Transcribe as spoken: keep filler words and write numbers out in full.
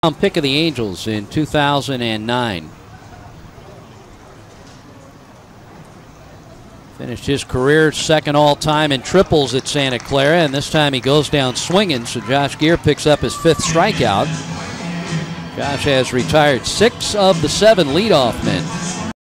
pick of the Angels in two thousand nine. Finished his career second all-time in triples at Santa Clara, and this time he goes down swinging, so Josh Geer picks up his fifth strikeout. Josh has retired six of the seven leadoff men.